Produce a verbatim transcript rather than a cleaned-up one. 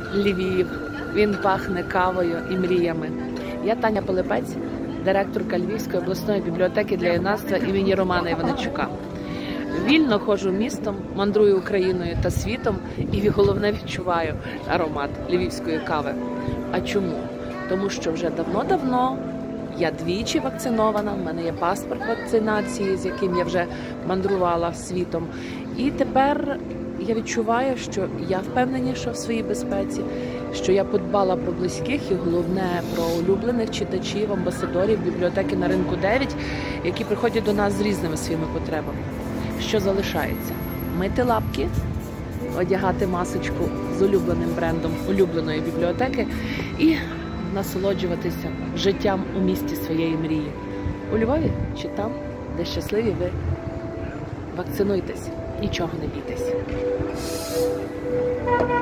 Львів. Він пахне кавою і мріями. Я Таня Пилипець, директорка Львівської обласної бібліотеки для юнацтва імені Романа Іваничука. Вільно ходжу містом, мандрую Україною та світом і головне відчуваю аромат львівської кави. А чому? Тому що вже давно-давно я двічі вакцинована, в мене є паспорт вакцинації, з яким я вже мандрувала світом. І тепер я відчуваю, що я впевненіша в своїй безпеці, що я подбала про близьких і головне про улюблених читачів, амбасадорів бібліотеки на ринку дев'ять, які приходять до нас з різними своїми потребами. Що залишається? Мити лапки, одягати масочку з улюбленим брендом улюбленої бібліотеки і насолоджуватися життям у місті своєї мрії. У Львові чи там, де щасливі ви. Вакцинуйтесь, нічого не бійтесь.